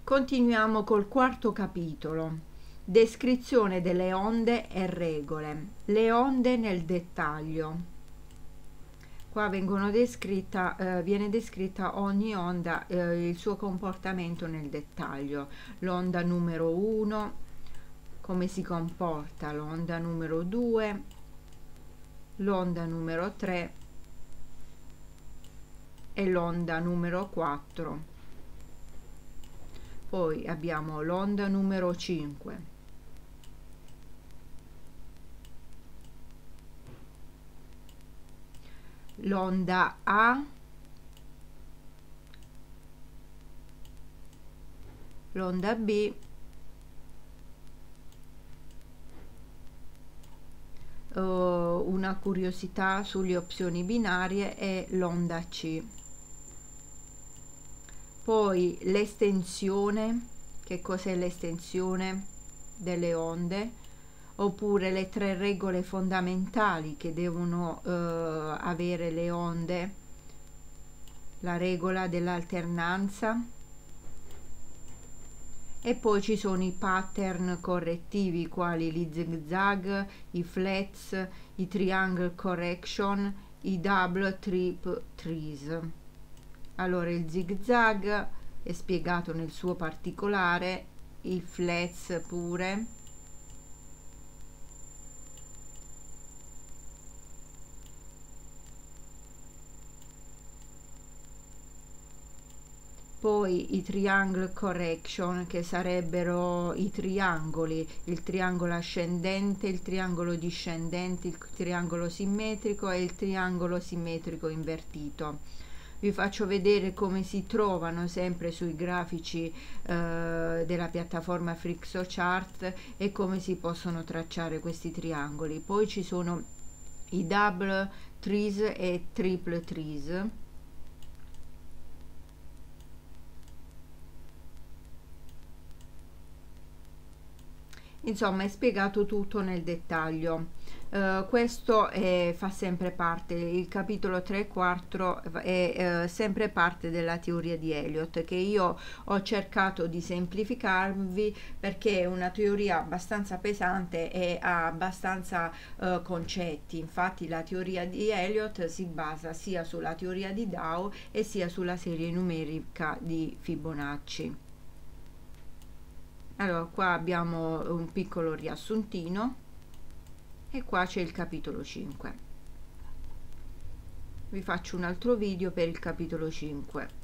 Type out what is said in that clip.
Continuiamo col quarto capitolo. Descrizione delle onde e regole. Le onde nel dettaglio. Qua viene descritta ogni onda, il suo comportamento nel dettaglio. L'onda numero 1, come si comporta, l'onda numero 2, l'onda numero 3 e l'onda numero 4. Poi abbiamo l'onda numero 5, l'onda A, l'onda B, una curiosità sulle opzioni binarie, e l'onda C. Poi l'estensione, che cos'è l'estensione delle onde, oppure le 3 regole fondamentali che devono avere le onde, la regola dell'alternanza, e poi ci sono i pattern correttivi quali gli zigzag, i flats, i triangle correction, i double trip trees. Allora, il zigzag è spiegato nel suo particolare, i flats pure, poi i triangle correction, che sarebbero i triangoli, il triangolo ascendente, il triangolo discendente, il triangolo simmetrico e il triangolo simmetrico invertito. Vi faccio vedere come si trovano sempre sui grafici della piattaforma Flexochart e come si possono tracciare questi triangoli. Poi ci sono i double trees e triple trees. Insomma, è spiegato tutto nel dettaglio. Questo fa sempre parte, il capitolo 3 e 4 è sempre parte della teoria di Elliott, che io ho cercato di semplificarvi perché è una teoria abbastanza pesante e ha abbastanza concetti. Infatti la teoria di Elliott si basa sia sulla teoria di Dow e sia sulla serie numerica di Fibonacci. Allora, qua abbiamo un piccolo riassuntino e qua c'è il capitolo 5. Vi faccio un altro video per il capitolo 5.